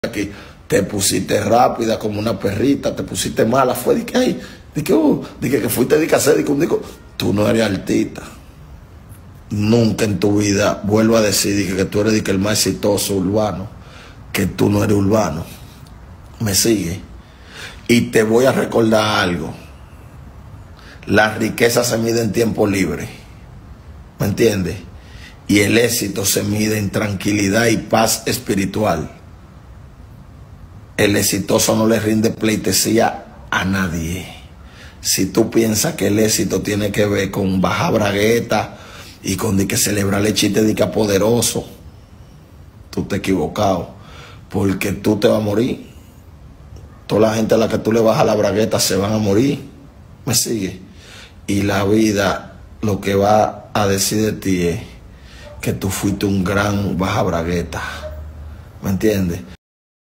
aquí, te pusiste rápida como una perrita, te pusiste mala, fue de que, ay, que fuiste de que hacer, digo, tú no eres artista. Nunca en tu vida, vuelvo a decir, que tú eres el más exitoso urbano, que tú no eres urbano. ¿Me sigue? Y te voy a recordar algo. La riqueza se mide en tiempo libre. ¿Me entiendes? Y el éxito se mide en tranquilidad y paz espiritual. El exitoso no le rinde pleitesía a nadie. Si tú piensas que el éxito tiene que ver con bajar bragueta y con de que celebrar el chiste de que poderoso, tú te has equivocado, porque tú te vas a morir. Toda la gente a la que tú le bajas la bragueta se van a morir. ¿Me sigue? Y la vida lo que va a decir de ti es que tú fuiste un gran baja bragueta. ¿Me entiendes?